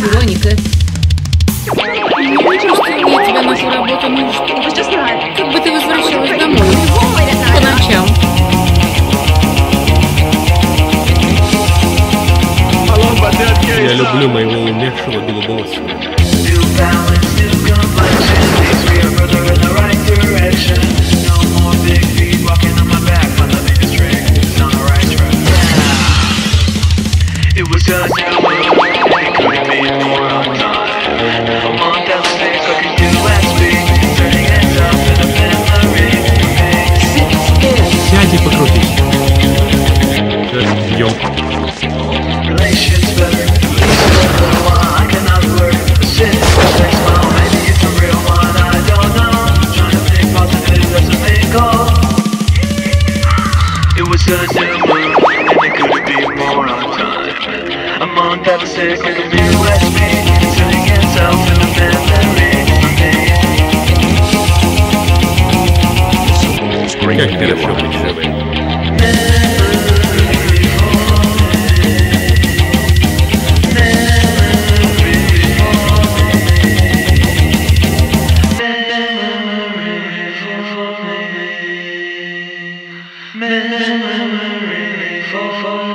Вероника. Не чувствую я тебя нашу работу, ну что? Как бы ты возвращалась домой по ночам. Я люблю моего умершего голубого сына. Сядь и покрутись. Бьем. Как хорошо пришивает. Memory for